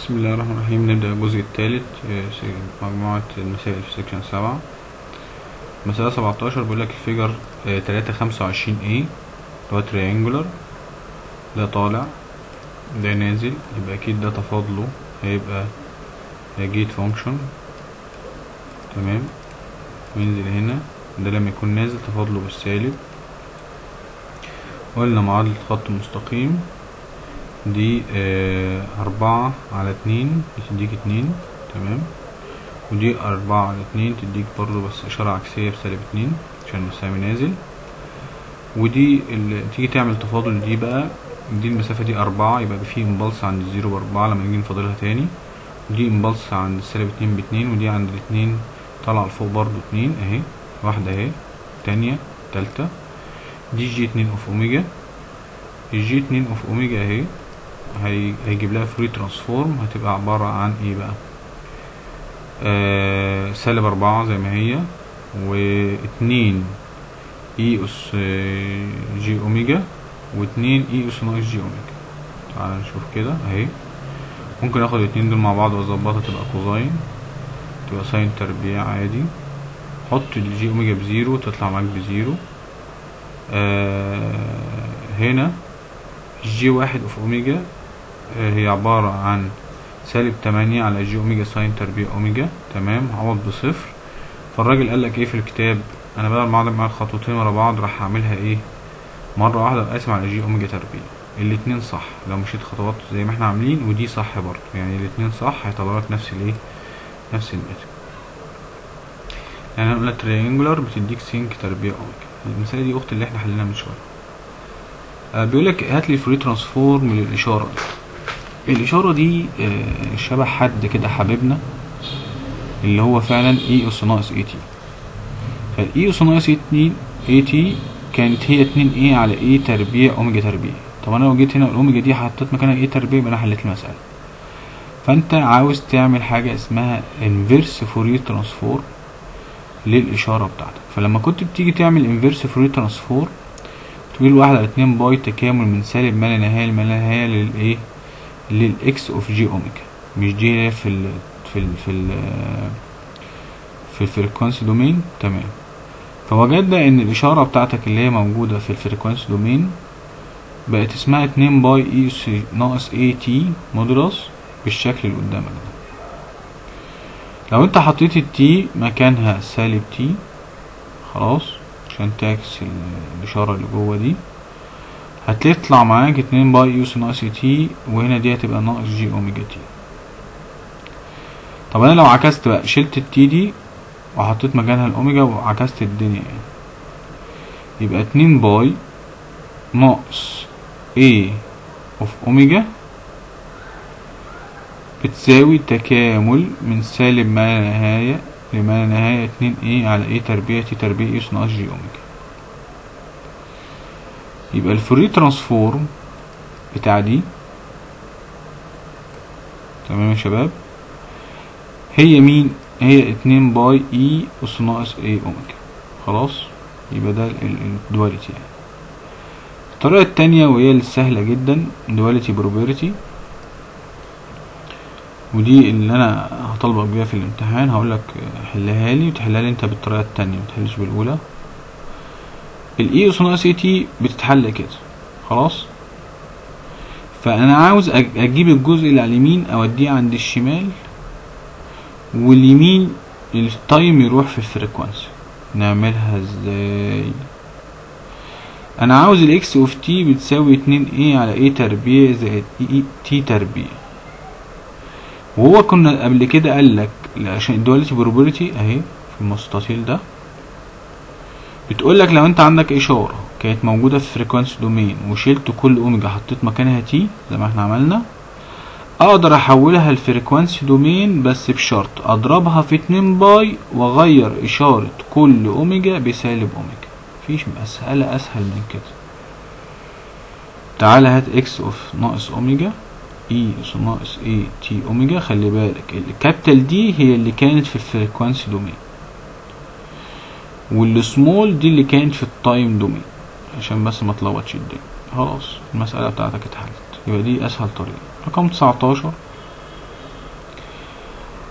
بسم الله الرحمن الرحيم. نبدأ الجزء الثالث في مجموعة المسائل في سيكشن 7. مسألة 17 بيقول لك الفيجر 325A اللي هو تريانجولار، ده طالع ده نازل، يبقى أكيد ده تفاضله هيبقى جيت فانكشن، تمام، وينزل هنا. ده لما يكون نازل تفاضله بالسالب. قلنا معادلة خط مستقيم دي 4/2 تديك 2، تمام، ودي 4/2 تديك برضو بس إشارة عكسية بسالب 2 عشان المساوي نازل. ودي اللي تيجي تعمل تفاضل دي بقى، دي المسافة دي 4، يبقى في امبلس عند الزيرو ب4 لما نيجي نفاضلها تاني، ودي امبلس عند -2 ب2، ودي عند ال2 طالعة لفوق برضو 2 اهي، واحدة اهي، تانية، تالتة. دي G2 اوف اوميجا، الG2 اوف اوميجا اهي هيجيب لها فري ترانسفورم، هتبقى عبارة عن ايه بقى؟ -4 زي ما هي، و2 اي اس جي اوميجا، و2 اي اس ناقص جي اوميجا. تعالى نشوف كده اهي. ممكن اخد الاتنين دول مع بعض واظبطها تبقى كوزاين، تبقى ساين تربيع عادي. حط الجي اوميجا بزيرو تطلع معاك بزيرو. هنا G1 اوف اوميجا هي عبارة عن -8 على جي اوميجا ساين تربيع اوميجا، تمام، عوض بصفر. فالراجل قالك ايه في الكتاب؟ انا بدل ما اقعد مع الخطوتين ورا بعض راح اعملها ايه؟ مرة واحدة اقسم على جي اوميجا تربيع. الاتنين صح لو مشيت خطوات زي ما احنا عاملين، ودي صح برضه، يعني الاتنين صح، هيطلع لك نفس الايه؟ نفس الناتج. يعني هنقول لك تريانجولار بتديك سينك تربيع اوميجا. المسألة دي اخت اللي احنا حليناها من شوية. بيقول لك هات لي الفري ترانسفورم للاشارة دي. الاشارة دي شبه حد كده حبيبنا اللي هو فعلا اي اس ناقص اي تي. فالاي اس ناقص اي تي كانت هي 2 اي على اي تربيع اوميجا تربيع. طب انا لو جيت هنا الاوميجا دي حطيت مكانها اي تربيع يبقى انا حليت المسألة. فانت عاوز تعمل حاجة اسمها انفيرس فورير ترانسفورم للاشارة بتاعتك. فلما كنت بتيجي تعمل انفيرس فورير ترانسفورم تقول 1/2 باي تكامل من سالب ما لا نهاية لما لا نهاية للايه؟ للاكس اوف جي اوميجا. مش دي في الفريكوانسي دومين، تمام. فوجدنا ان الاشارة بتاعتك اللي هي موجودة في الفريكوانسي دومين بقت اسمها 2 باي اي اس ناقص اي تي مودولوس بالشكل اللي قدامك ده. لو انت حطيت التي مكانها سالب تي خلاص عشان تعكس الاشارة اللي جوه دي، هتطلع معاك 2 باي اي اس ناقص تي، وهنا دي هتبقى ناقص جي اوميجا تي. طب انا لو عكست بقى، شلت التي دي وحطيت مكانها الاوميجا وعكست الدنيا يعني، يبقى 2 باي ناقص A اوف اوميجا بتساوي تكامل من سالب ما لا نهاية لما لا نهاية 2 A على A تربيع تي تربيع اي اس ناقص جي اوميجا. يبقى الفوري ترانسفورم بتاع دي، تمام يا شباب، هي مين؟ هي 2 باي اي اس ناقص اي اوميجا. خلاص يبقى ده الدواليتي يعني. الطريقة التانية وهي السهلة جدا، دواليتي بروبرتي، ودي اللي انا هطلبك بيها في الامتحان. هقولك حلها لي وتحلها لي انت بالطريقة التانية، متحلش بالاولى. الاي اس ناقص اي تي بتتحل كده خلاص. فانا عاوز اجيب الجزء اللي على اليمين اوديه عند الشمال، واليمين التايم يروح في الفريكوانسي. نعملها ازاي؟ انا عاوز الاكس اوف تي بتساوي 2 اي على اي تربيع زائد اي تي تربيع. وهو كنا قبل كده قالك عشان الدواليتي بروبابيلتي اهي في المستطيل ده بتقولك لو انت عندك اشارة كانت موجودة في فريكوانسي دومين وشلت كل اوميجا حطيت مكانها تي زي ما احنا عملنا، اقدر احولها لفريكوانسي دومين بس بشرط اضربها في 2 باي واغير اشارة كل اوميجا بسالب اوميجا. مفيش مسألة اسهل من كده. تعالى هات اكس اوف ناقص اوميجا اي اس ناقص اي تي اوميجا. خلي بالك الكابيتال دي هي اللي كانت في الفريكوانسي دومين، والسمول دي اللي كانت في التايم دومين، عشان بس ما تلخبطش الدنيا. خلاص المسألة بتاعتك اتحلت. يبقى دي اسهل طريقة. رقم 19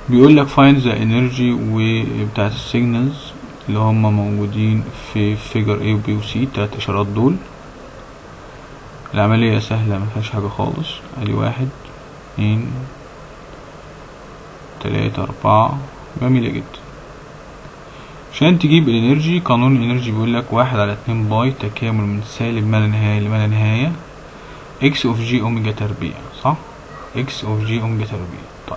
بيقول لك find the energy وبتاعت السيجنالز اللي هم موجودين في figure A و B و C، التلات اشارات دول. العملية سهلة مفيهاش حاجة خالص. ادي 1 2 3 4، جميلة جدا. عشان تجيب الانرجي، قانون الانرجي بيقول لك 1/2 باي تكامل من سالب ما لا نهاية لما لا نهاية اكس اوف جي اوميجا تربيع، صح؟ اكس اوف جي اوميجا تربيع. طيب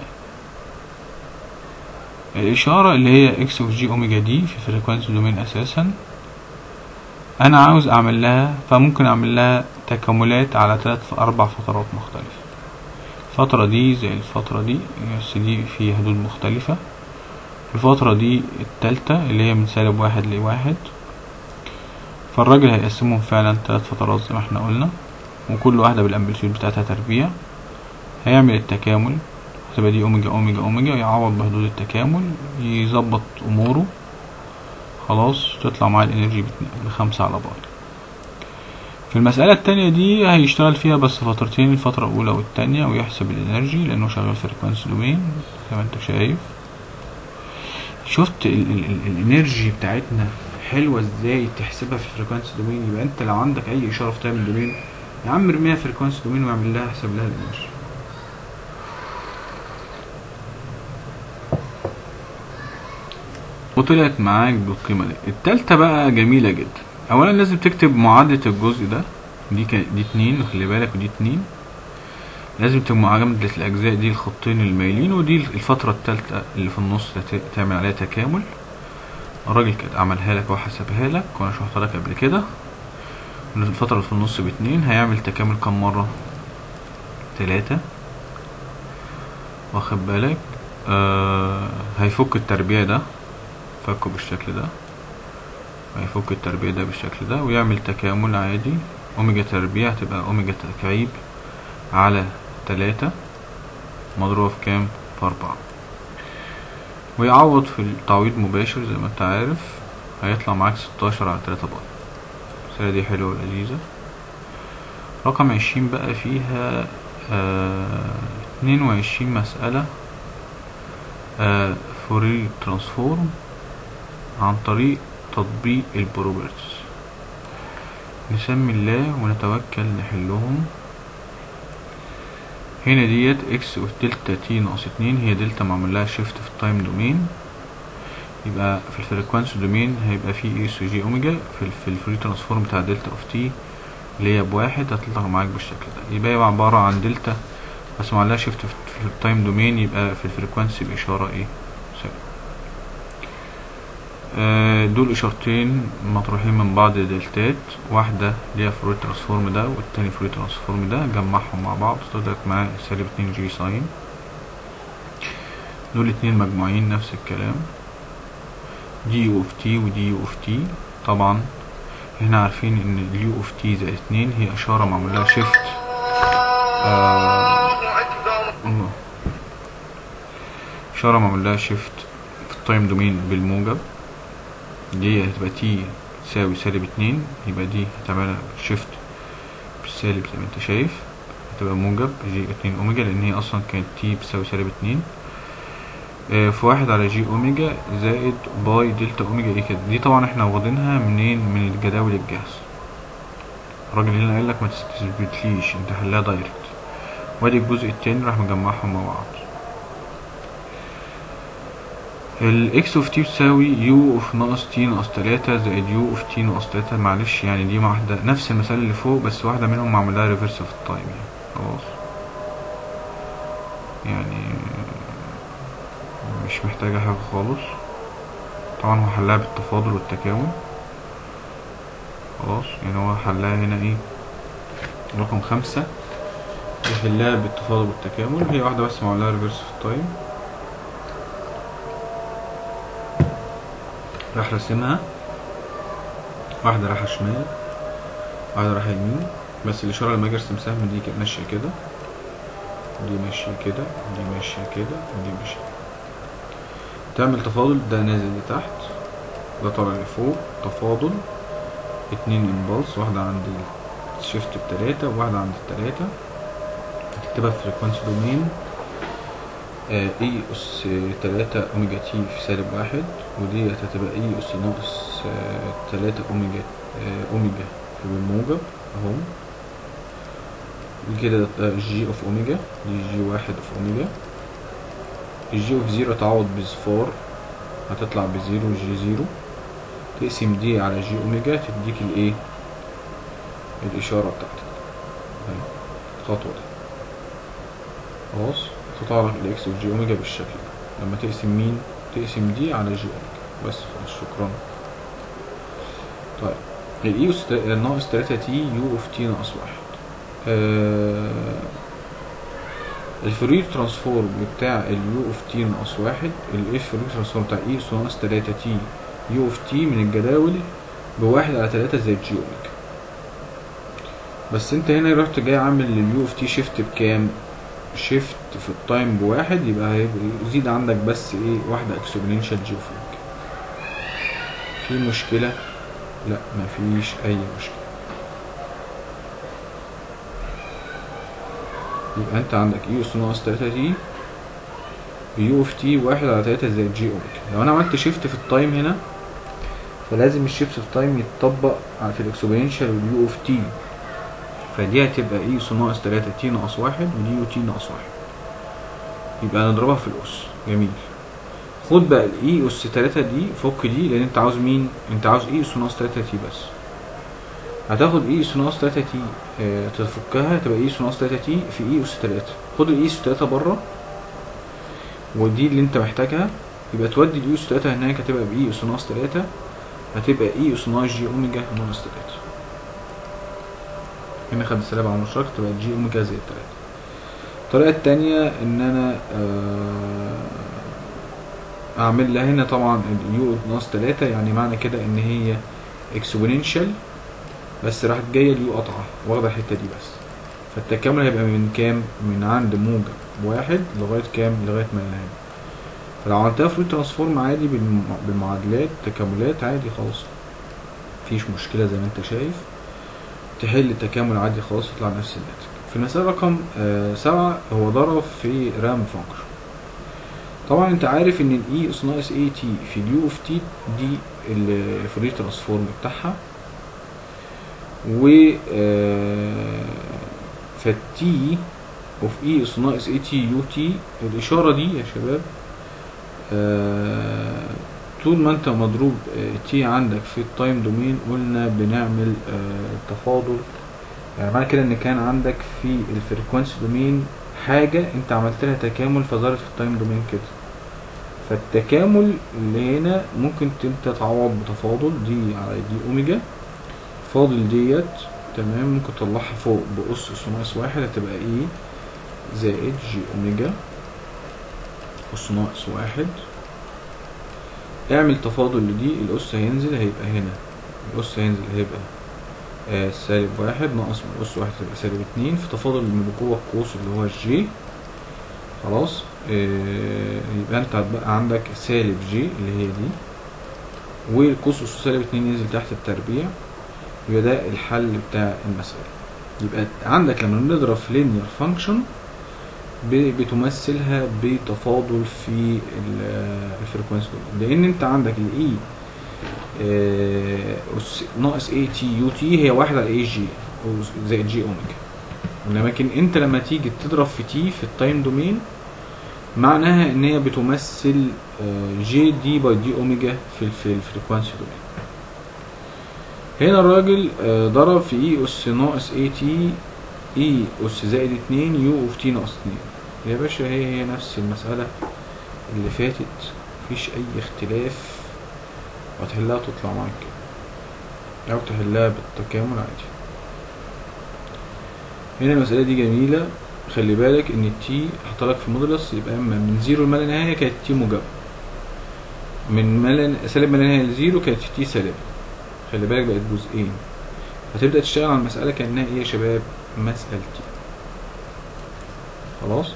الاشارة اللي هي اكس اوف جي اوميجا دي في فريكوانسي دومين اساسا انا عاوز اعمل لها، فممكن اعمل لها تكاملات على 4 فترات مختلفة. الفترة دي زي الفترة دي، بس دي في حدود مختلفة. الفترة دي التالتة اللي هي من -1 ل1، فالراجل هيقسمهم فعلا 3 فترات زي ما احنا قلنا، وكل واحدة بالامبليتيود بتاعتها تربيع. هيعمل التكامل، هتبقى دي اوميجا اوميجا اوميجا، يعوض بحدود التكامل، يظبط اموره، خلاص تطلع معاه الانرجي ب5 على باي. في المسألة التانية دي هيشتغل فيها بس فترتين، الفترة الأولى والتانية، ويحسب الانرجي لأنه شغال فريكوانسي دومين زي ما انت شايف. شفت الانرجي بتاعتنا حلوة ازاي تحسبها في فريكوانسي دومين؟ يبقى انت لو عندك أي إشارة في تايم دومين يا عم ارميها فريكوانسي دومين واعمل لها حساب لها الانرجي. وطلعت معاك بالقيمة دي. التالتة بقى جميلة جدا. اولا لازم تكتب معادلة الجزء ده، دي 2 وخلي بالك، ودي 2 لازم تكتب معادلة الاجزاء دي، الخطين المايلين، ودي الفترة التالتة اللي في النص تعمل عليها تكامل. الراجل كده عملها لك وحسبها لك وانا شرحتها لك قبل كده. الفترة اللي في النص ب2 هيعمل تكامل كم مرة؟ 3. واخد بالك؟ هيفك التربيع ده، فكه بالشكل ده، هيفك التربيع ده بالشكل ده، ويعمل تكامل عادي. اوميجا تربيع هتبقى اوميجا تكعيب على 3 مضروبة في كام؟ في 4. ويعوض في التعويض مباشر زي ما انت عارف، هيطلع معاك 16 على 3 باي. السنة دي حلوة ولذيذة. رقم 20 بقى فيها 22 مسألة فورير ترانسفورم عن طريق تطبيق البروبرتيز. نسمي الله ونتوكل نحلهم. هنا ديت اكس اوف دلتا تي ناقص 2، هي دلتا معمول لها شيفت في التايم دومين، يبقى في الفريكوانسي دومين هيبقى في اس جي اوميجا. في الفورير ترانسفورم بتاع دلتا اوف تي اللي هي ب1 هتطلع معاك بالشكل ده. يبقى عبارة عن دلتا بس معمول لها شيفت في التايم دومين، يبقى في الفريكوانسي بإشارة ايه؟ سالب. دول اشارتين مطروحين من بعض دلتات، واحدة ليها فورير ترانسفورم ده والتاني فورير ترانسفورم ده، جمعهم مع بعض طلعت معاه -2 جي ساين. دول اتنين مجموعين نفس الكلام، دي يو اوف تي ودي يو اوف تي. طبعا احنا عارفين ان اليو اوف تي زائد 2 هي اشارة معمول لها شيفت اشارة معمول لها شيفت في التايم دومين بالموجب. دي هتبقى تي تساوي -2، يبقى دي هتعملها شيفت بالسالب زي ما انت شايف، هتبقى موجب جي 2 اوميجا، لان هي اصلا كانت تي بتساوي -2 في 1 على جي اوميجا زائد باي دلتا اوميجا ايه كده. دي طبعا احنا واخدينها منين؟ من الجداول الجاهزة. الراجل هنا قال لك ما تستثبتليش، انت حلها دايركت. وادي الجزء التاني راح مجمعهم مع بعض. الاكس اوف تي بتساوي يو اوف ناقص تي ناقص 3 زائد يو اوف تي ناقص 3. معلش يعني دي واحدة نفس المثال اللي فوق، بس واحدة منهم معمول لها ريفرس في التايم يعني خلاص، يعني مش محتاجة حاجة خالص. طبعا هو حلها بالتفاضل والتكامل خلاص، يعني هو حلها هنا ايه؟ رقم 5 يحلها بالتفاضل والتكامل، هي واحدة بس معمول لها ريفرس في التايم. راح رسمها، واحدة رايحة شمال واحدة رايحة يمين، بس الإشارة لما أجي أرسم سهم دي ماشية كده، دي ماشية كده، دي ماشية كده، ودي ماشية. تعمل تفاضل، ده نازل لتحت ده طالع لفوق، تفاضل 2 امبلس، واحدة عند الشيفت ب3 وواحدة عند ال3. هتكتبها في فريكوانسي دومين اي اس 3 اوميجا تي في سالب واحد، ودي هتبقى اي اس ناقص 3 اوميجا اوميجا في الموجب اهو. كده جي اوف اوميجا، دي جي واحد اوف اوميجا. الجي اوف زيرو تعوض بصفار، هتطلع بزيرو، جي زيرو. تقسم دي على جي اوميجا تديك الايه، الاشارة بتاعتك اهي، الخطوة دي. خلاص تطلع لك الاكس والجي اوميجا بالشكل ده. لما تقسم مين؟ تقسم دي على جي اوميجا بس. خلاص شكرا. طيب الاي اس ناقص 3 تي يو اوف تي ناقص واحد. الفورير ترانسفورم بتاع اليو اوف تي ناقص واحد، الفورير ترانسفورم بتاع اي اس ناقص 3 تي يو اوف تي من الجداول بواحد على 3 زي الجي اوميجا. بس انت هنا رحت جاي عامل اليو اوف تي شيفت بكام؟ شيفت في التايم بواحد، يبقى هيبقى يزيد عندك بس ايه، واحدة اكسبوننشال جي اوف اوميجا. في مشكلة؟ لا مفيش اي مشكلة. يبقى انت عندك اي اس ناقص 3 تي يو اوف تي واحد على 3 زي الجي اوميجا. لو انا عملت شيفت في التايم هنا، فلازم الشيفت في التايم يتطبق في الاكسبوننشال واليو اوف تي، فدي هتبقى اي اس ناقص 3 تي ناقص واحد، ودي يو تي ناقص واحد. يبقى نضربها في الاس. جميل. خد بقى الاي اس 3 دي، فك دي، لان انت عاوز مين؟ انت عاوز اي اس ناقص 3 تي بس. هتاخد اي اس ناقص 3 تي تفكها تبقى اي اس ناقص 3 تي في اي اس 3. خد الاي اس 3 بره، ودي اللي انت محتاجها. يبقى تودي الاي اس 3 هناك، هتبقى باي اس ناقص 3، هتبقى اي اس ناقص جي اوميجا ناقص 3. هنا خد السالب على المشترك، تبقى جي اوميجا زائد 3. الطريقة التانية ان انا اعمل لها هنا طبعا اليو ناقص 3، يعني معنى كده ان هي اكسبوننشال، بس راحت جايه اليو قطعه واخده الحته دي بس. فالتكامل هيبقى من كام؟ من عند موجب واحد لغايه كام؟ لغايه ما ينتهي. فلو عملتها فلويد ترانسفورم عادي بالمعادلات تكاملات عادي خالص، مفيش مشكله. زي ما انت شايف تحل التكامل عادي خالص، يطلع نفس الناتج. في المساله رقم 7 هو ضرب في رام فانكشن. طبعا انت عارف ان الاي اس ناقص اي تي في اليو اوف تي دي الفورير ترانسفورم بتاعها، و فالتي اوف اي اس ناقص اي تي يو تي، الاشاره دي يا شباب طول ما انت مضروب تي عندك في التايم دومين، قلنا بنعمل تفاضل. يعني معنى كده ان كان عندك في الفريكوانسي دومين حاجه انت عملت لها تكامل فظهرت في التايم دومين كده. فالتكامل اللي هنا ممكن انت تعوض بتفاضل دي على دي اوميجا. فاضل ديت تمام، ممكن تطلعها فوق بأس اس ناقص واحد، هتبقى ايه؟ زائد جي اوميجا اس ناقص واحد. اعمل تفاضل لدي، الاس هينزل هيبقى هنا، الاس هينزل هيبقى سالب واحد ناقص من اس واحد هتبقى سالب اتنين، في تفاضل من جوه القوس اللي هو الجي. خلاص يبقى انت هتبقى عندك سالب جي اللي هي دي، والقوس اس سالب اتنين ينزل تحت التربيع. يبقى ده الحل بتاع المسألة. يبقى عندك لما نضرب في linear function بتمثلها بتفاضل في الفريكوانسي، لان انت عندك الاي ناقص اي تي يو تي هي واحد على اي جي زائد جي اوميجا. لكن انت لما تيجي تضرب في تي في التايم دومين، معناها ان هي بتمثل جي دي باي دي اوميجا في الفريكوانسي دومين. هنا الراجل ضرب في اي اس ناقص اي تي اي اس زائد اتنين يو اوف تي ناقص اتنين. يا باشا هي نفس المسألة اللي فاتت، مفيش اي اختلاف، وهتحلها وتطلع معاك كده، او تحلها بالتكامل عادي. هنا المسألة دي جميلة، خلي بالك ان التي حطلك في مودولس، يبقى اما من زيرو لما لا نهاية كانت تي موجبة، من سالب ما لا نهاية لزيرو كانت تي سالبة. خلي بالك بقت جزئين، هتبدأ تشتغل على المسألة كأنها ايه يا شباب؟ مسألتي. خلاص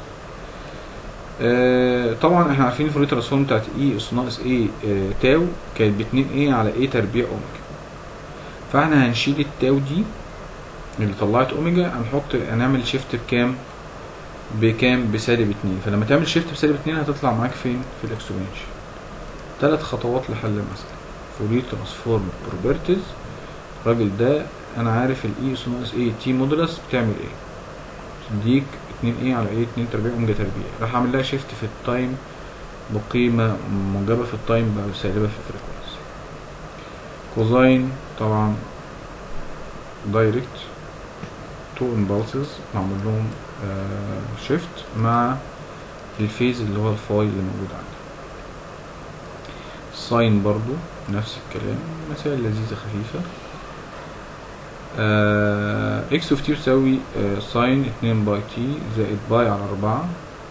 طبعا احنا عارفين الفورير ترانسفورم بتاعت اي اس ناقص اي تاو كانت ب2 ايه على اي تربيع اوميجا. فاحنا هنشيل التاو دي اللي طلعت اوميجا، هنحط هنعمل شيفت بكام؟ بكام؟ بسالب 2. فلما تعمل شيفت بسالب 2 هتطلع معاك فين؟ في الاكسبوننشال. 3 خطوات لحل المسألة. فورير ترانسفورم بروبرتيز. الراجل ده انا عارف الاي اس ناقص ايه تي مودولس بتعمل ايه، تديك 2 ايه على ايه 2 تربيع اوميجا تربيع. راح اعمل لها شيفت في التايم بقيمة موجبة في التايم بقى سالبة في الفريكونسي. كوزاين طبعا دايركت تو امبالسز معمول لهم شيفت مع الفيز اللي هو الفاي اللي موجود عندي. ساين برضو نفس الكلام، مسائل لذيذة خفيفة. اكس اوف تي تساوي ساين 2 باي تي زائد باي على 4.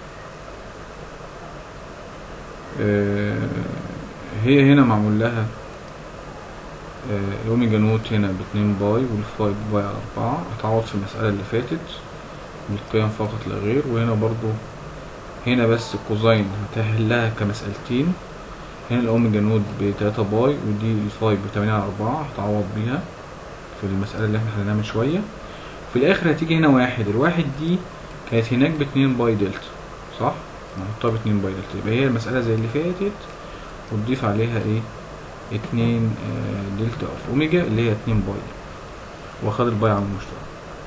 هي هنا معمول لها الاوميجا نوت هنا ب2 باي والفاي باي على 4. هتعوض في المسألة اللي فاتت بالقيم فقط لا غير. وهنا برضو هنا بس الكوزاين هتحلها كمسألتين. هنا الاوميجا نوت ب3 باي ودي الفاي ب8 على 4 هتعوض بيها في المسألة اللي احنا حليناها من شوية. في الاخر هتيجي هنا واحد. الواحد دي كانت هناك ب2 باي دلتا صح؟ نحطها ب2 باي دلتا. يبقى هي المسألة زي اللي فاتت وتضيف عليها ايه 2 دلتا اوف اوميجا اللي هي 2 باي، واخد الباي على المشترك.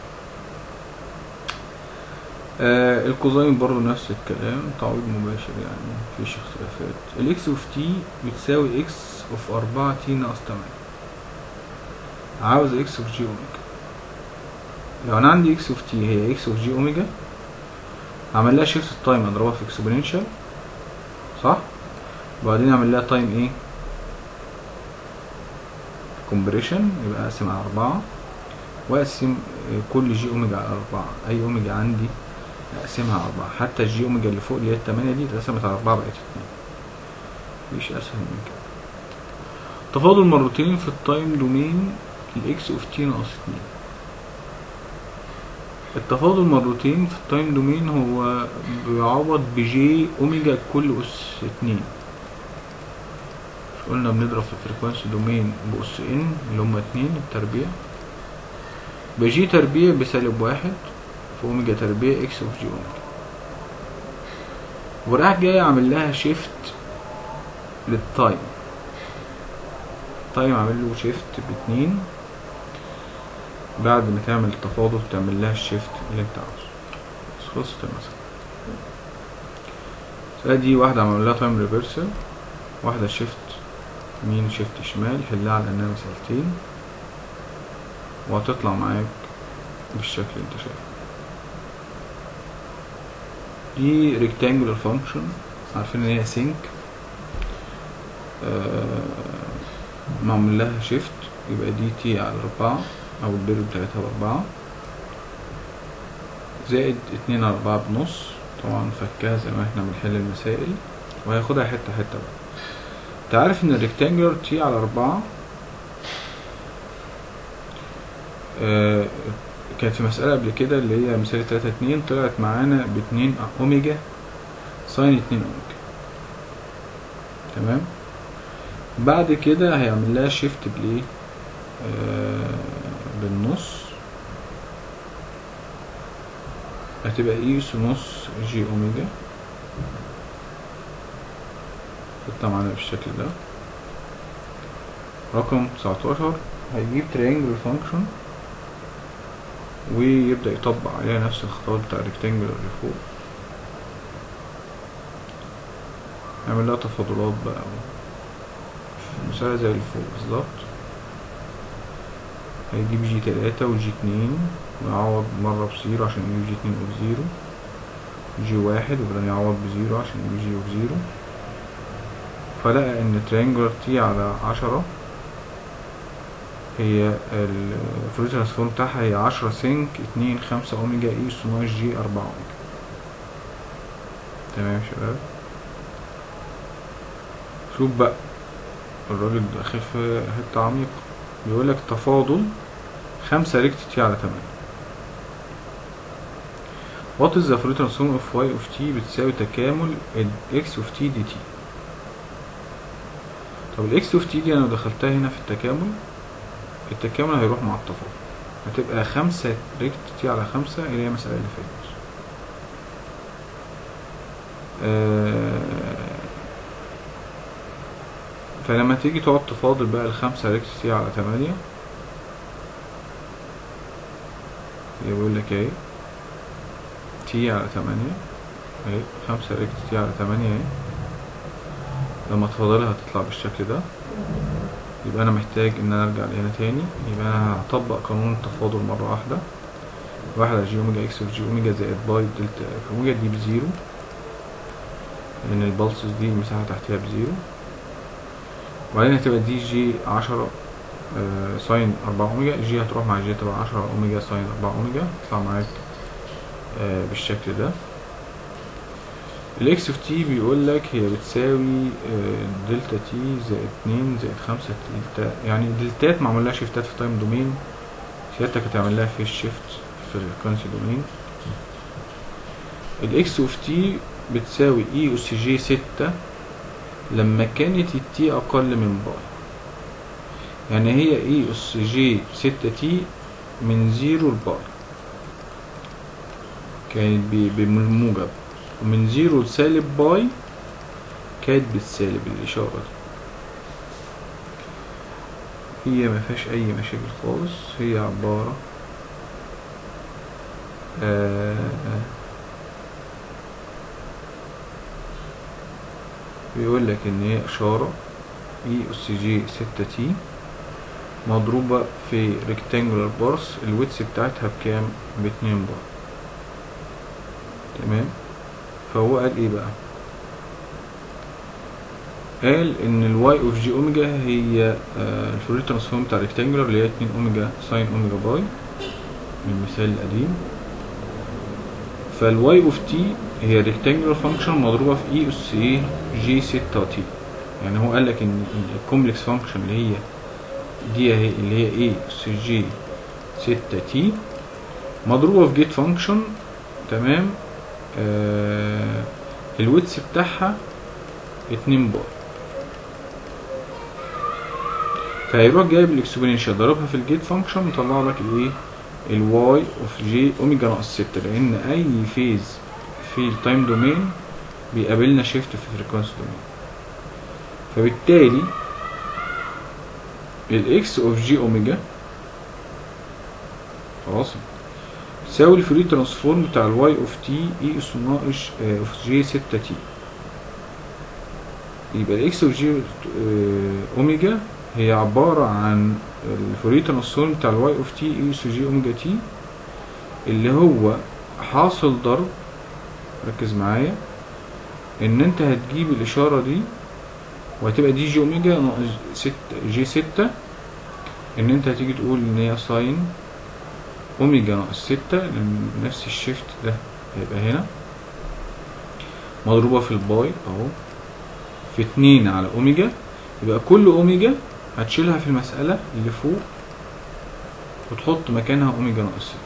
الكوزاين برضو نفس الكلام، تعويض مباشر يعني مفيش اختلافات. الاكس اوف تي بتساوي اكس اوف 4 تي ناقص 8. عاوز اكس اوف جي اوميجا. لو انا عندي اكس اوف تي هي اكس اوف جي اوميجا، هعمل لها شيفت التايم اضربها في اكسبوننشال صح؟ وبعدين اعمل لها تايم ايه كومبريشن، يبقى اقسم على 4 واقسم كل جي اوميجا على 4. اي اوميجا عندي اقسمها على 4، حتى الجي اوميجا اللي فوق اللي هي 8 دي اتقسمت على 4 بقت 2. مفيش اسهل من كده. تفاضل مرتين في التايم دومين الاكس اوف تي ناقص 2. التفاضل مرتين في التايم دومين هو بيعوض بجي اوميجا كل اس 2. مش قلنا بنضرب في الفريكوانسي دومين بأس ان اللي هما 2 التربيع، بجي تربيع بسالب 1 في اوميجا تربيع اكس اوف جي اوميجا. وراح جاي اعمل لها شيفت للتايم. التايم عامل له شيفت ب2. بعد ما تعمل التفاضل تعمل لها الشيفت اللي انت عاوزه. بس خلصت المسألة. دي واحدة عمل لها تايم ريفرسال، واحدة شيفت يمين شيفت شمال. حلها على انها مسألتين وهتطلع معاك بالشكل اللي انت شايفه. دي ريكتانجولار فانكشن عارفين ان هي سينك، معمول لها شيفت يبقى دي تي على 4 او الديريف بتاعتها ب4 زائد 2 على 4 بنص. طبعا فكها زي ما احنا بنحل المسائل وهياخدها حتة حتة بقى. انت عارف ان الريكتانجولار تي على 4 كانت في مسألة قبل كده اللي هي مثال 3-2 طلعت معانا ب2 اوميجا ساين 2 اوميجا. تمام. بعد كده هيعمل لها شيفت بالايه بالنص، هتبقى اي اس نص جي اوميجا. تطلع معانا بالشكل ده. رقم 19 هيجيب تريانجل فانكشن ويبدأ يطبق عليها نفس الخطوات بتاع الريكتانجل اللي فوق. يعمل لها تفاضلات بقى مسألة زي اللي فوق بالظبط. هيجيب جي 3 وجي 2 ويعوض مرة بزيرو عشان يجيب جي 2 اوف زيرو، جي 1 وبعدين يعوض بزيرو عشان يجيب جي اوف زيرو. فلقى ان تريانجلر تي على 10 هي الفلويد ترانسفورم بتاعها هي 10 سينك 2 5 اوميجا اي اس ناقص جي 4 اوميجا. تمام يا شباب. شوف بقى الراجل داخل في حتة عميقة. بيقولك تفاضل 5 ريكت تي على 8. What is the Fourier transform of y of t بتساوي تكامل x of t dt. طب ال x of t دي انا لو دخلتها هنا في التكامل، التكامل هيروح مع التفاضل، هتبقى 5 ريكت تي على 5 اللي هي المسألة اللي فاتت. فلما تيجي تقعد تفاضل بقى الخمسة ريكس تي على 8، يقول لك اهي تي على 8 اهي، 5 ريكس تي على 8 اهي، لما تفاضلها هتطلع بالشكل ده. يبقى انا محتاج ان انا ارجع لهنا تاني، يبقى انا هطبق قانون التفاضل مرة واحدة. 1 على جي اوميجا اكس في جي اوميجا زائد باي دلتا اف اوميجا دي بزيرو، لان البلسز دي المساحة تحتها بزيرو. وبعدين هتبقى دي جي 10 ساين 4 اوميجا، جي هتروح مع جي تبقى 10 اوميجا ساين 4 اوميجا، تطلع معاك بالشكل ده. الاكس اوف تي بيقول لك هي بتساوي دلتا تي زائد 2 زائد 5 دلتا، يعني دلتات معمول لها شيفتات في تايم دومين، سيادتك هتعمل لها في الشيفت في الفريكونسي دومين. الاكس اوف تي بتساوي اي اس جي 6 لما كانت التي اقل من باي، يعني هي اي اس جي 6 تي من 0 لباي كانت بالموجب، ومن 0 لسالب باي كانت بالسالب الاشارة دي. هي مفيهاش اي مشاكل خالص، هي عبارة بيقول لك ان هي اشارة اي اس جي 6 تي مضروبة في ريكتانجولار بارس الويتس بتاعتها بكام؟ ب2 بار. تمام. فهو قال ايه بقى؟ قال ان الواي اوف جي اوميجا هي الفورير ترانسفورم بتاع ريكتانجولار اللي هي 2 اوميجا ساين اوميجا باي من المثال القديم. فالواي اوف تي هي ريكتانجولار فانكشن مضروبة في اي اس اي جي 6 تي. يعني هو قال لك ان الكومبلكس فانكشن اللي هي دي اهي اللي هي اي اس جي 6 تي مضروبة في جيت فانكشن. تمام. الويتس بتاعها 2 بار، فهيروح جايب الاكسبوننشال ضربها في الجيت فانكشن مطلع لك الايه؟ الواي اوف جي اوميجا ناقص 6، لان اي فيز في التايم دومين بيقابلنا شيفت في الفريكونسي دومين. فبالتالي الاكس اوف جي اوميجا خلاص تساوي الفورير ترانسفورم بتاع الواي اوف تي اي اس ناقص اوف جي 6 تي. يبقى الاكس اوف جي اوميجا هي عبارة عن الفورير ترانسفورم بتاع الواي اوف تي اي اس جي اوميجا تي، اللي هو حاصل ضرب، ركز معايا، ان انت هتجيب الاشارة دي وهتبقى دي جي اوميجا ناقص 6 جي 6، ان انت هتيجي تقول ان هي ساين اوميجا ناقص 6 لان نفس الشيفت ده هيبقى هنا مضروبة في الباي اهو في 2 على اوميجا. يبقى كل اوميجا هتشيلها في المسألة اللي فوق وتحط مكانها اوميجا ناقص 6،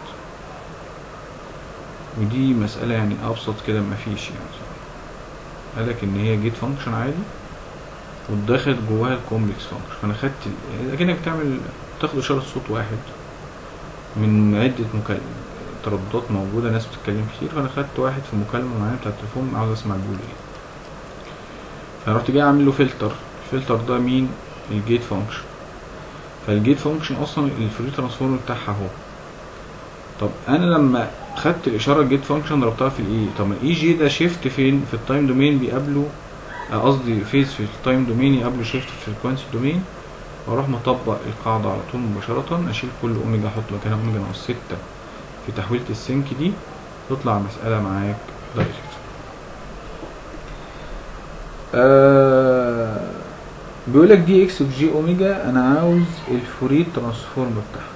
ودي مسألة يعني ابسط كده مفيش يعني. قالك ان هي جيت فانكشن عادي واتدخلت جواها الكومبلكس فانكشن. فانا خدت اكنك تاخد اشارة صوت واحد من عدة ترددات موجودة، ناس بتتكلم كتير، فانا خدت واحد في مكالمة معايا بتاع التليفون عاوز اسمع بيقول ايه، فرحت جاي اعمل له فلتر. الفلتر ده مين؟ الجيت فانكشن. فالجيت فانكشن اصلا الفورير ترانسفورم بتاعها اهو. طب انا لما خدت الاشاره الجيت فانكشن ضربتها في الاي، طب ما الاي جي ده شيفت فين؟ في التايم دومين بيقابله، قصدي فيز في التايم دومين يقابله شيفت في الفريكوانسي دومين، واروح مطبق القاعده على طول مباشره، اشيل كل اوميجا احط مكانها اوميجا ناقص 6 في تحويله السينك دي، تطلع مساله معاك دايركت. بيقولك دي اكس اوف جي اوميجا انا عاوز الفورير ترانسفورم بتاعها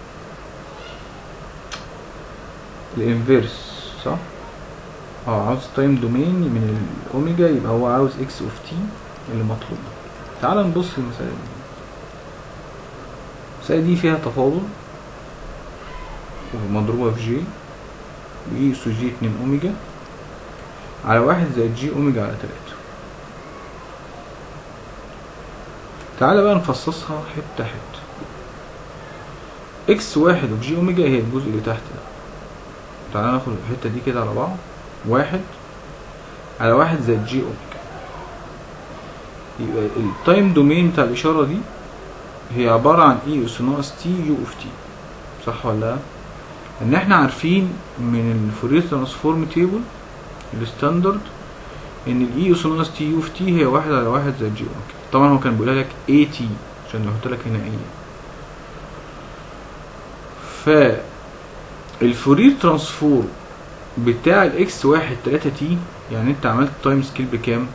الانفيرس، صح؟ عاوز تايم دومين من الاوميجا، يبقى هو عاوز اكس اوف تي اللي مطلوب. تعال نبص في المسألة دي. المسألة دي فيها تفاضل ومضروبة في جي واي اس جي 2 اوميجا على 1 زائد جي اوميجا على 3. تعالى بقى نفصصها حتة حتة. اكس واحد اوف جي اوميجا هي الجزء اللي تحت ده. تعالى ناخد الحتة دي كده على بعض. 1 على 1 زائد جي اوميجا. يبقى التايم دومين بتاع الاشاره دي هي عباره عن اي اس ناقص تي يو اوف تي، صح ولا لا؟ ان احنا عارفين من الفورير ترانسفورم تيبل الستاندرد ان الاي اس ناقص تي يو اوف تي هي 1 على 1 زائد جي اوميجا. طبعا هو كان بيقولها لك اي تي عشان يحط لك هنا اي. فالفورير ترانسفورم بتاع الاكس 1 3 تي، يعني انت عملت تايم سكيل بكام؟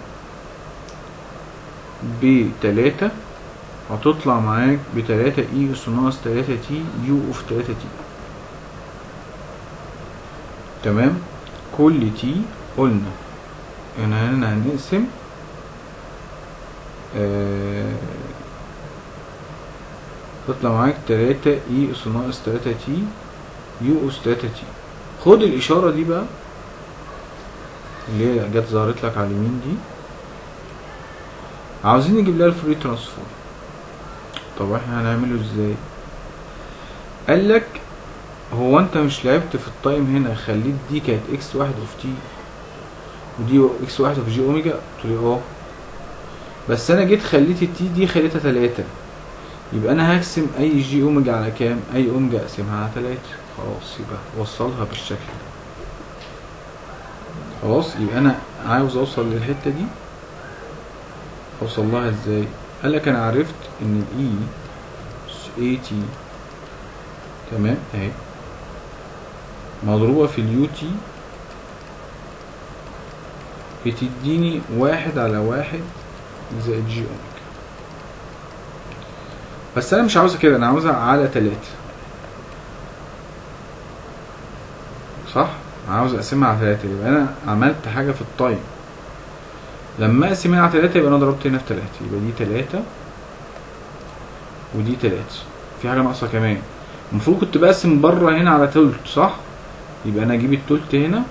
ب3، هتطلع معاك ب3 اي اس ناقص 3 تي يو اوف 3 تي. تمام. كل تي قلنا ان هنا هنقسم تطلع معاك 3 اي اس ناقص 3 تي يو اس 3 تي. خد الاشاره دي بقى اللي هي جت ظهرت لك على اليمين دي، عاوزين نجيب لها الفورير ترانسفورم. طب احنا هنعمله ازاي؟ قال لك هو انت مش لعبت في التايم هنا خليت دي كانت اكس 1 اوف تي ودي اكس 1 اوف جي اوميجا؟ قلت لي اه، بس انا جيت خليت التي دي خليتها 3، يبقى انا هقسم اي جي اوميجا على كام؟ اي اوميجا اقسمها على 3. خلاص يبقى وصلها بالشكل ده. خلاص يبقى انا عاوز اوصل للحته دي، اوصل لها ازاي؟ قال لك انا عرفت ان الاي اي تي تمام اهي مضروبه في اليو تي بتديني 1 على 1 زائد جي اوميجا. بس انا مش عاوزها كده، انا عاوزها على 3، صح؟ عاوز اقسمها على 3. يبقى انا عملت حاجه في التايم، لما اقسم هنا على 3 يبقى انا ضربت هنا في 3، يبقى دي 3 ودي 3. في حاجه ناقصه كمان، المفروض كنت بقسم بره هنا على تلت، صح؟ يبقى انا اجيب التلت هنا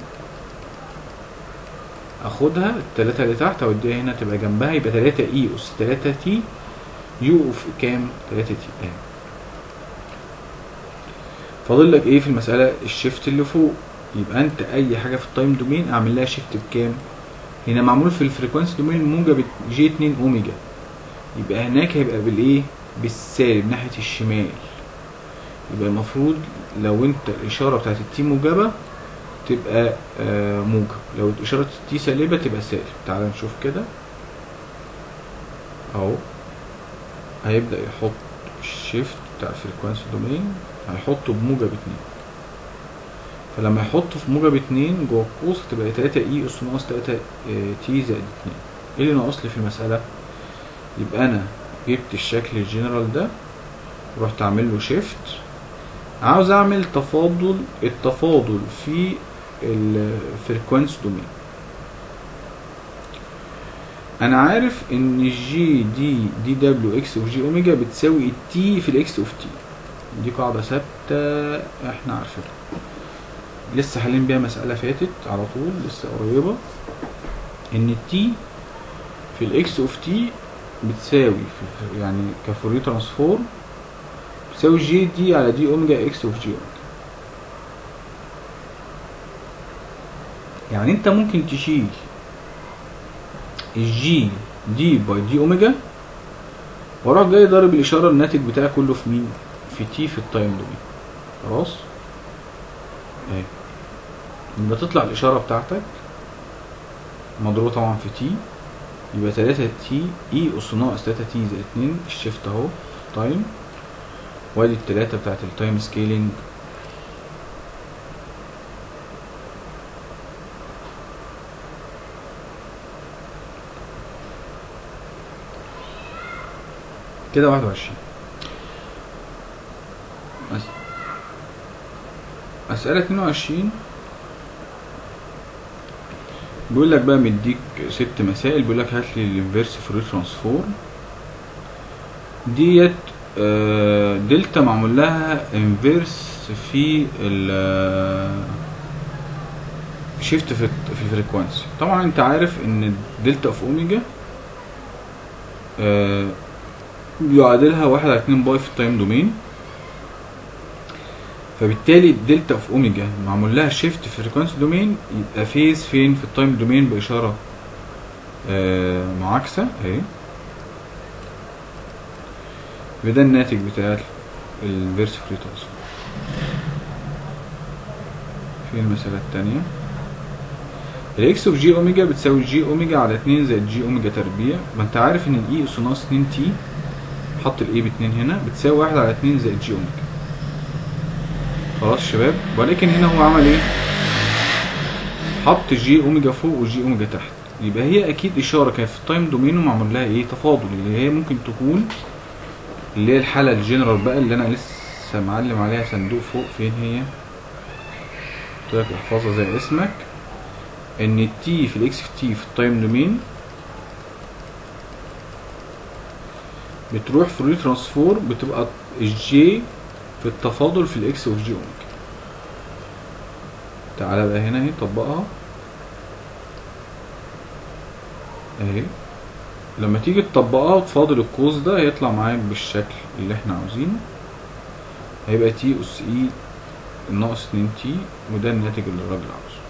اخدها ال3 اللي تحت اوديها هنا تبقى جنبها، يبقى 3 اي اس 3 تي يو اوف كام؟ 3 تي. اهي فاضل لك ايه في المساله؟ الشيفت اللي فوق. يبقى انت اي حاجه في التايم دومين اعمل لها شيفت بكام؟ هنا معمول في الفريكوانسي دومين موجب جي 2 اوميجا، يبقى هناك هيبقى بالايه؟ بالسالب ناحيه الشمال. يبقى المفروض لو انت الاشاره بتاعت التي موجبه تبقى موجب، لو اشاره التي سالبه تبقى سالب. تعال نشوف كده اهو، هيبدا يحط الشيفت بتاع الفريكوانسي دومين هيحطه بموجب 2، فلما يحطه في موجب 2 جوه القوس هتبقى 3 اي اس ناقص 3 تي زائد 2. ايه اللي ناقص لي في المساله؟ يبقى انا جبت الشكل الجنرال ده ورحت اعمل له شيفت، عاوز اعمل التفاضل في الفريكوانسي دومين. انا عارف ان الجي دي دبليو اكس اوف جي اوميجا بتساوي التي في الاكس اوف تي، دي قاعده ثابته احنا عارفينها، لسه حالين بيها مساله فاتت على طول لسه قريبه، ان التي في الاكس اوف تي بتساوي يعني كفورير ترانسفورم بتساوي جي دي على دي اوميجا اكس اوف جي اوميجا. يعني انت ممكن تشيل الجي دي باي دي اوميجا واروح جاي ضارب الاشاره الناتج بتاعي كله في مين؟ في تي في التايم دومين. خلاص اهي يبقى تطلع الاشاره بتاعتك مضروبه طبعا في تي، يبقى 3 تي اي اس ناقص 3 تي زائد 2 الشيفت اهو تايم، وادي ال3 بتاعت التايم سكيلينج كده 21. مسألة 22 بيقول لك بقى مديك 6 مسائل، بيقول لك هات لي الانفيرس فورير ترانسفورم ديت دلتا معمول لها انفيرس في شيفت في الفريكوانسي. طبعا انت عارف ان دلتا اوف اوميجا بيعادلها 1/2 باي في التايم دومين، فبالتالي الدلتا اوف اوميجا معمول لها شيفت في فريكوانسي دومين، يبقى فيز فين؟ في التايم دومين باشاره معاكسه اهي. وده الناتج بتاع الفيرس فري ترانسفورم. في المساله الثانيه الاكس اوف جي اوميجا بتساوي جي اوميجا على 2 زائد جي اوميجا تربيع. ما انت عارف ان الاي اس ناقص 2 تي، حط الاي ب2 هنا، بتساوي 1 على 2 زائد جي اوميجا. خلاص يا شباب. ولكن هنا هو عمل ايه؟ حط جي اوميجا فوق وجي اوميجا تحت، يبقى هي اكيد اشاره كانت في التايم دومين ومعمول لها ايه؟ تفاضل، اللي هي ممكن تكون اللي هي الحاله الجنرال بقى اللي انا لسه معلم عليها صندوق فوق. فين هي؟ قلت لك احفظها زي اسمك، ان التي في الاكس في تي في التايم دومين بتروح فوري ترانسفورم، بتبقى الجي في التفاضل في الاكس اوف جي اوميجا. تعالى بقى هنا اهي طبقها اهي. لما تيجي تطبقها وتفاضل القوس ده هيطلع معاك بالشكل اللي احنا عاوزينه، هيبقى تي اس اي ناقص 2 تي، وده الناتج اللي الراجل عاوزه.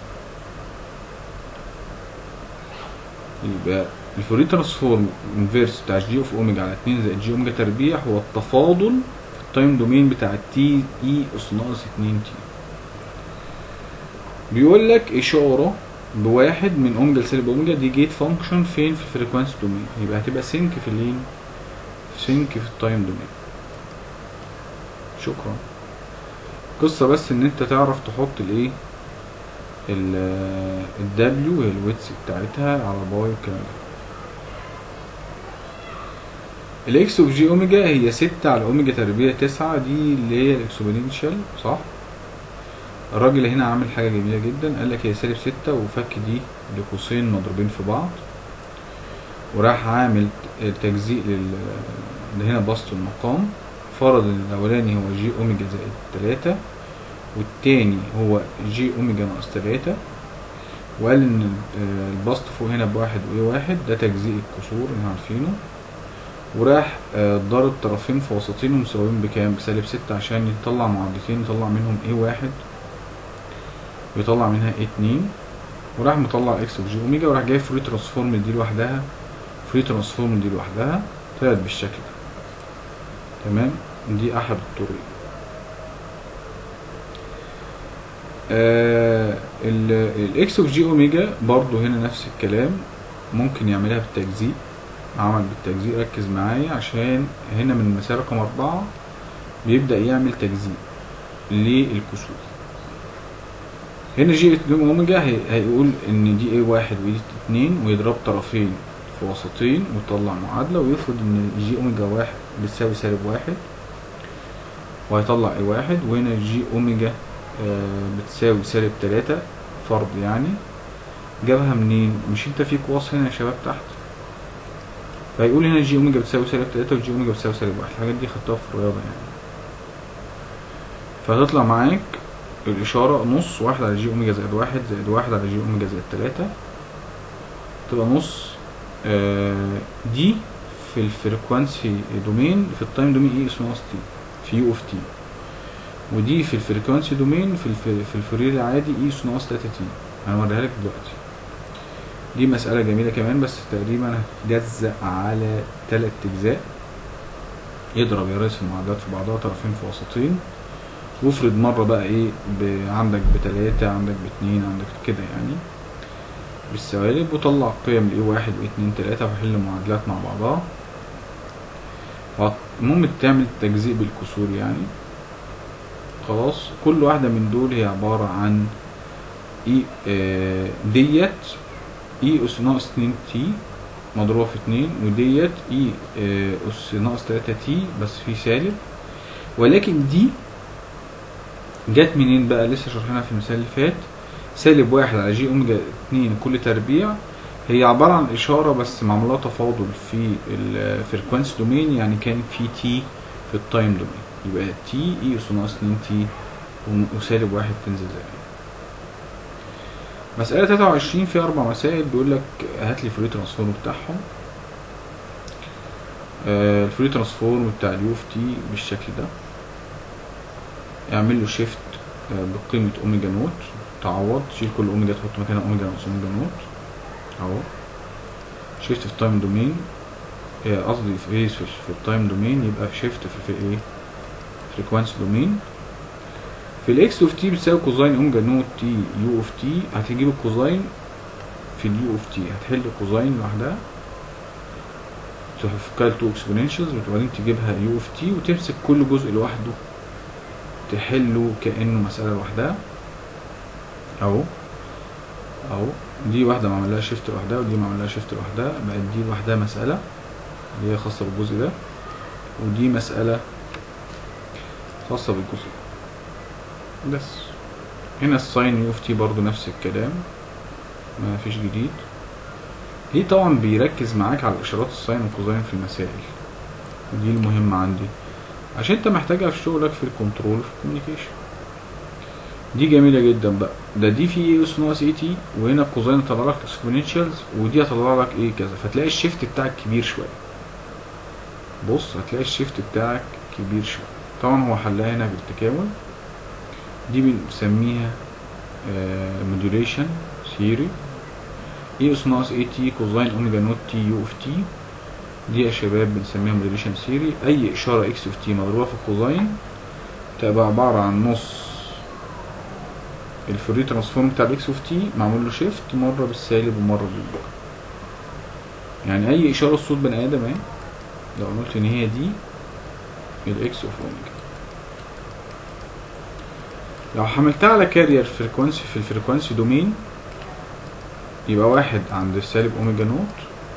يبقى الفوري ترانسفورم انفيرس بتاع جي اوف اوميجا على 2 زائد جي اوميجا تربيع هو التفاضل في التايم دومين بتاع تي اي اس ناقص 2 تي. بيقول لك اشاره بواحد من اوميجا لسالب اوميجا، دي جيت فانكشن فين؟ في الفريكوانسي دومين، يبقى هتبقى سينك في اللين، سينك في التايم دومين. شكرا. قصه بس ان انت تعرف تحط الايه الدبليو هي الويتس بتاعتها على باي والكلام ده. الاكس اوف جي اوميجا هي 6 على اوميجا تربيع 9، دي اللي هي الاكسبوننشال صح. الراجل هنا عامل حاجه جميله جدا، قال لك هي سالب 6 وفك دي لقوسين مضروبين في بعض، وراح عامل تجزيء اللي هنا بسط المقام. فرض ان الاولاني هو جي اوميجا زائد 3 والتاني هو جي اوميجا ناقص 3، وقال ان البسط فوق هنا بواحد وايه واحد، ده تجزيء الكسور اللي عارفينه. وراح ضارب طرفين في وسطين مساويين بكام؟ بسالب 6، عشان يطلع معادلتين يطلع منهم ايه واحد ويطلع منها ايه 2. وراح مطلع اكس اوف جي اوميجا، وراح جاي فري ترانسفورم دي لوحدها، فري ترانسفورم دي لوحدها، طلعت بالشكل ده. تمام، دي احد الطرق. الاكس اوف جي اوميجا برضو هنا نفس الكلام، ممكن يعملها بالتجزيء. عمل بالتجزيء، ركز معايا عشان هنا من المسألة رقم 4 بيبدأ يعمل تجزيء للكسور. هنا جي اوميجا هيقول ان دي ايه واحد ودي 2، ويضرب طرفين في وسطين ويطلع معادلة، ويفرض ان جي اوميجا واحد بتساوي سالب 1 وهيطلع ايه واحد. وهنا جي اوميجا بتساوي سالب 3 فرض يعني. جابها منين؟ مش انت في قواس هنا يا شباب تحت؟ فيقول هنا جي اوميجا بتساوي سالب 3 وجي اوميجا بتساوي سالب 1. الحاجات دي خدتها في الرياضة يعني. فهتطلع معاك الإشارة نص 1 على جي اوميجا زائد 1 زائد 1 على جي اوميجا زائد 3، تبقى نص دي في الفريكوانسي دومين في التايم دومين اي اس ناقص تي في يو اوف تي، ودي في الفريكوانسي دومين في الفورير العادي اي اس ناقص 3 تي. هنوريها لك دلوقتي. دي مسألة جميلة كمان، بس تقريبا هتجزأ على 3 أجزاء. يضرب يرسم المعادلات في بعضها طرفين في وسطين، وافرض مرة بقى ايه عندك ب3 عندك ب2 عندك كده يعني بالسوالب، وطلع قيم لايه 1 و2 3 وحل معادلات مع بعضها. المهم تعمل تجزيء بالكسور يعني. خلاص، كل واحدة من دول هي عبارة عن اي ديت اي اس ناقص 2 تي مضروبة في 2، وديت اي اس ناقص 3 تي بس في سالب. ولكن دي جت منين بقى؟ لسه شرحناها في المثال اللي فات. سالب 1 على جي اوميجا 2 كل تربيع هي عبارة عن إشارة بس معمولها تفاضل في الفريكوانسي دومين، يعني كان في تي في التايم دومين، يبقى تي اي اس ناقص 2 تي وسالب 1 تنزل زي ما. مسألة 23 فيها 4 مسائل. بيقول لك هات لي الفوري ترانسفورم بتاعهم. الفوري ترانسفورم بتاع اليو اوف تي بالشكل ده، اعمل له شيفت بقيمة اوميجا نوت، تعوض تشيل كل اوميجا تحط مكانها اوميجا ناقص اوميجا نوت اهو. شيفت في التايم دومين، قصدي في التايم دومين، يبقى في شيفت في ايه فريكوانسي دومين. في الاكس اوف تي بتساوي كوزاين اوميجا نوت تي يو اوف تي. هتجيب الكوزاين في اليو اوف تي، هتحل كوزاين لوحدها تفكها 2 اكسبوننشالز وبعدين تجيبها يو اوف تي وتمسك كل جزء لوحده تحله كأنه مسألة لوحدها اهو. دي واحدة معملها شيفت لوحدها ودي معملها شيفت لوحدها، بقت دي لوحدها مسألة اللي هي خاصة بالجزء ده، ودي مسألة خاصة بالجزء ده بس. هنا الساين يو اوف تي برضو نفس الكلام، ما فيش جديد. ليه؟ طبعا بيركز معاك على اشارات الساين والكوزاين في المسائل، ودي المهمة عندي عشان انت محتاجها في شغلك في الكنترول في الكوميونيكيشن. دي جميلة جدا بقى، دي في ايه اس ناقص اي تي، وهنا الكوزاين هطلع لك اكسبوننشالز ودي هطلع لك ايه كذا، فتلاقي الشيفت بتاعك كبير شوية. بص هتلاقي الشيفت بتاعك كبير شوية. طبعا هو حلها هنا بالتكامل، دي بنسميها موديوليشن ثيوري. اي اس ناقص اي تي كوزاين اوميجا نوت تي يو اوف تي، دي يا شباب بنسميها موديوليشن ثيوري. اي اشاره اكس اوف تي مضروبه في الكوزاين تبقى عباره عن نص الفوريه ترانسفورم بتاع الاكس اوف تي معمول له شيفت مره بالسالب ومره بالموجب. يعني اي اشاره صوت بني ادم اهي لو قلت ان هي دي الاكس اوف اوميجا، لو حملتها على كارير فريكوانسي في الفريكوانسي دومين يبقى واحد عند السالب اوميجا نوت،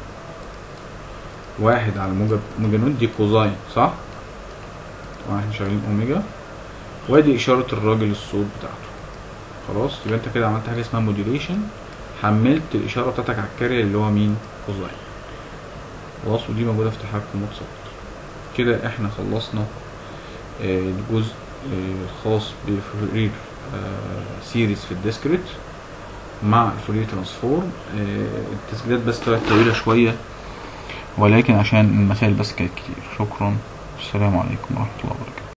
واحد على موجب اوميجا نوت، دي كوزاين صح؟ واحد شغالين اوميجا، وادي اشارة الراجل الصوت بتاعته. خلاص يبقى انت كده عملت حاجة اسمها موديوليشن، حملت الاشارة بتاعتك على الكارير اللي هو مين؟ كوزاين. خلاص، ودي موجودة في تحكم متصل. كده احنا خلصنا الجزء الخاص بفورير سيريز في الديسكريت مع الفورير ترانسفورم. التسجيلات بس طلعت طويلة شوية ولكن عشان المسائل بس كانت كتير. شكرا، السلام عليكم ورحمة الله وبركاته.